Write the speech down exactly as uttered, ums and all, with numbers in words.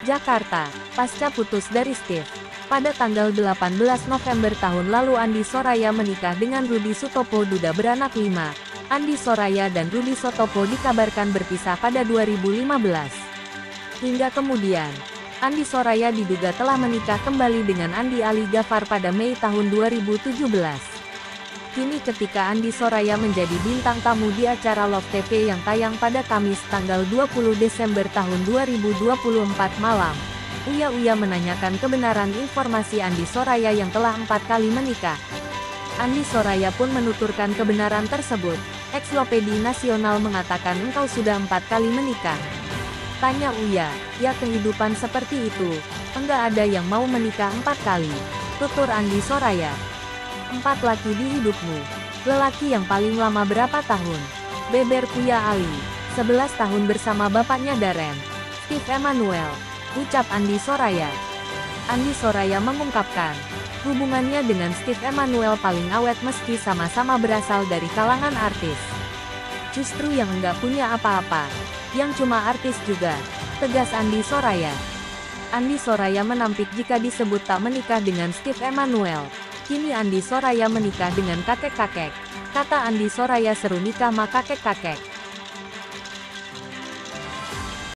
Jakarta, pasca putus dari Steve. Pada tanggal delapan belas November tahun lalu Andi Soraya menikah dengan Rudi Sutopo Duda beranak lima. Andi Soraya dan Rudi Sutopo dikabarkan berpisah pada dua ribu lima belas. Hingga kemudian, Andi Soraya diduga telah menikah kembali dengan Andi Ali Ghaffar pada Mei tahun dua ribu tujuh belas. Kini ketika Andi Soraya menjadi bintang tamu di acara Love T V yang tayang pada Kamis tanggal dua puluh Desember tahun dua ribu dua puluh empat malam, Uya Uya menanyakan kebenaran informasi Andi Soraya yang telah empat kali menikah. Andi Soraya pun menuturkan kebenaran tersebut. Ensiklopedia Nasional mengatakan engkau sudah empat kali menikah. Tanya Uya, ya kehidupan seperti itu, enggak ada yang mau menikah empat kali. Tutur Andi Soraya. Empat laki di hidupmu. Lelaki yang paling lama berapa tahun? Beber Kuya Ali. sebelas tahun bersama bapaknya Darren. Steve Emmanuel. Ucap Andi Soraya. Andi Soraya mengungkapkan, hubungannya dengan Steve Emmanuel paling awet meski sama-sama berasal dari kalangan artis. Justru yang enggak punya apa-apa, yang cuma artis juga, tegas Andi Soraya. Andi Soraya menampik jika disebut tak menikah dengan Steve Emmanuel. Kini Andi Soraya menikah dengan kakek-kakek. Kata Andi Soraya seru nikah sama kakek-kakek.